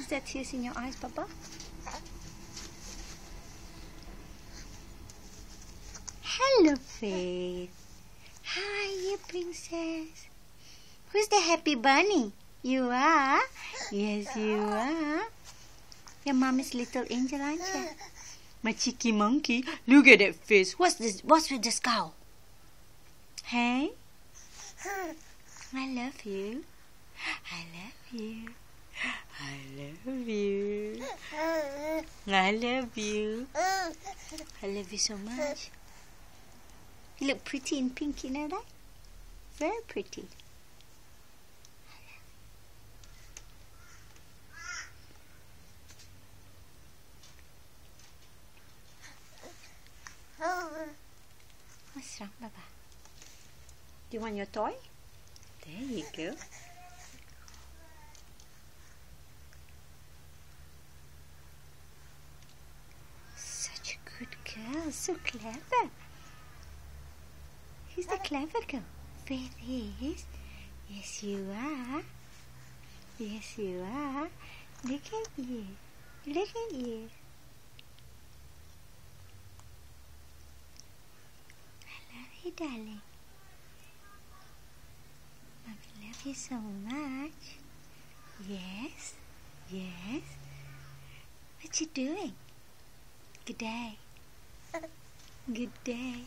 Is that tears in your eyes, Papa? Hello, Faith. Hi, you princess. Who's the happy bunny? You are? Yes, you are. Your mom is little angel, aren't you? My cheeky monkey. Look at that face. What's this? What's with the scowl? Hey? I love you. I love you. I love you. I love you. I love you so much. You look pretty in pink, you know that? Very pretty. What's wrong, Baba? Do you want your toy? There you go. Such a good girl, so clever. Who's the clever girl? Faith is. Yes, you are. Yes, you are. Look at you. Look at you. I love you, darling. Mommy love you so much. Yes. Yes. What you doing? Good day. Good day.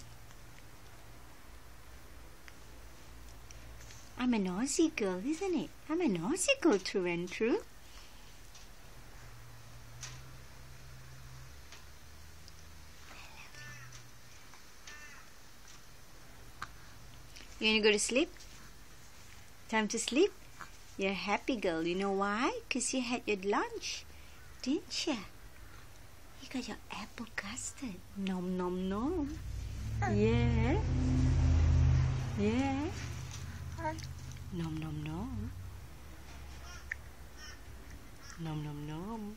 I'm a Aussie girl, isn't it? I'm a Aussie girl through and through. You gonna go to sleep? Time to sleep? You're a happy girl. You know why? Because you had your lunch, didn't you? You got your apple custard. Nom nom nom. Yeah. Yeah. Nom nom nom. Nom nom nom.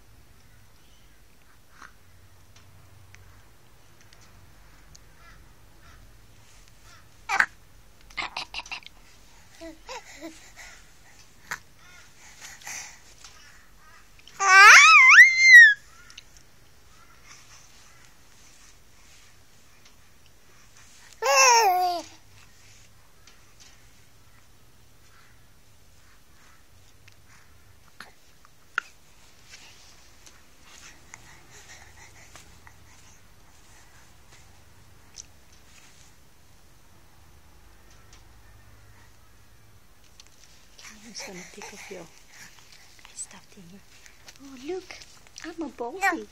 I'm just going to pick up your stuff in here. Oh, look. I'm a Baldy.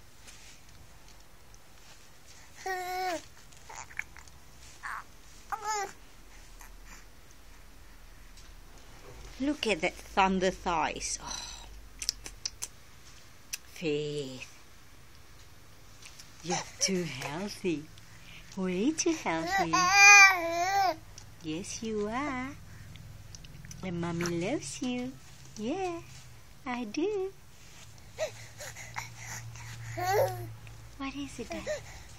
Look at that thunder thighs. Oh. Faith. You're too healthy. Way too healthy. Yes, you are. And Mommy loves you. Yeah, I do. What is it, Dad?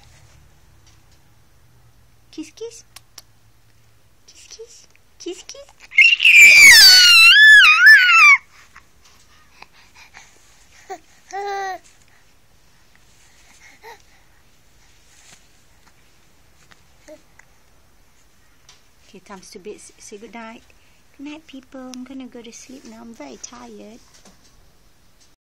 Kiss, kiss. Kiss, kiss. Kiss, kiss. Okay, time to bed. Say good night. Good night, people. I'm gonna go to sleep now. I'm very tired.